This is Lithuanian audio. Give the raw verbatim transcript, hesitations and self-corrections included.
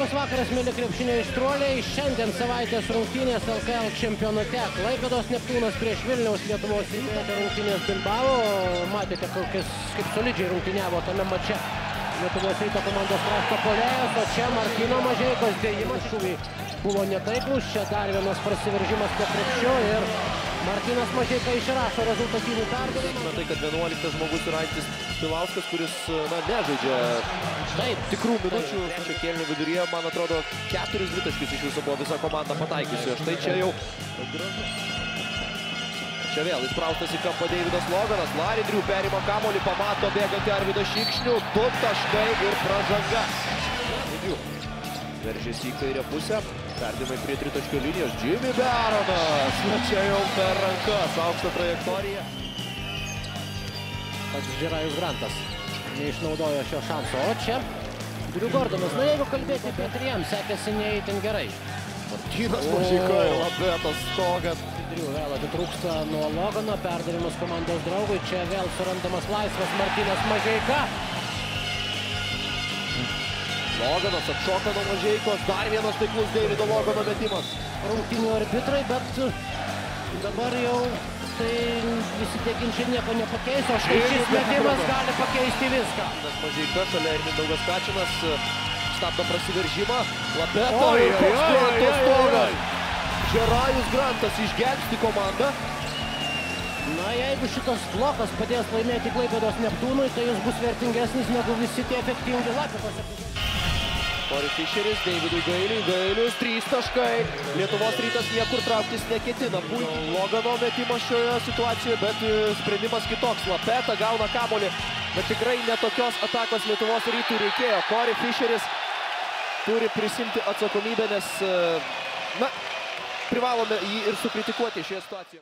Labas vakaras, mėly krepšinio aistruoliai. Šiandien savaitės rungtynės L K L čempionate. Klaipėdos Neptūnas prieš Vilniaus Lietuvos ryto rungtynės Bilbao. Matėte, kokias, kaip solidžiai rungtyniavo tame mače Lietuvos ryto komandos krašto puolėjas, o čia Martyno Mažeikos dėjimas. Šūviai buvo netaiklus, čia dar vienas prasiveržimas po krepšio ir Martynas Mažeika išrašo rezultatyvų perdavimą. Tai, kad vienuoliktas žmogus yra Aitis Pilauskas, kuris na, nežaidžia Taip, tikrų minučių. Čia kėlinio viduryje, man atrodo, keturis dvitaškius iš viso buvo visa komanda pataikiusi. Štai čia jau... Čia vėl įspraustas į kampą Deividas Loganas. Larindrių perima kamuolį, pamato bėgantį Arvydą Šikšnių. Du taškai ir pražanga. Veržėsi į kairę pusę. Perdimai prie tritaškio linijos. Jimmy Baronas. Čia jau per rankas. Aukšta trajektorija. Pats Džerajus Grantas neišnaudojo šio šanso. O čia Drew Gordonas. Na, jeigu kalbėti apie trijam, sekėsi neįtin gerai. Martynas Mažeika, Labetas stogas. Drew vėl atitrūksta nuo Logano. Perdavimas komandos draugui. Čia vėl surandamas laisvas Martynas Mažeika. Loganas atšoka nuo Mažeikos. Dar vienas taiklus Deivido Logano metimas. Rungtynių arbitrai, bet dabar jau tai visi tie ginčiai nieko nepakeis, o štai šis metimas gali pakeisti viską. Mažeika šalia ir Mindaugas Kačinas stabdo prasiveržimą. Labeto ir koks Granto stogas. Džerajus Grantas išgelbsti komandą. Na, jeigu šitas blokas padės laimėti Klaipėdos Neptūnui, tai jis bus vertingesnis negu visi tie efektingi Lapikos. Corey Fisheris, Davidui Gailiui, Gailius, trys taškai. Lietuvos rytas niekur trauktis neketina. Logano metimas šioje situacijoje, bet sprendimas kitoks. Lapeta gauna kamuolį, bet tikrai netokios atakos Lietuvos rytui reikėjo. Corey Fisheris turi prisimti atsakomybę, nes na, privalome jį ir sukritikuoti šioje situacijoje.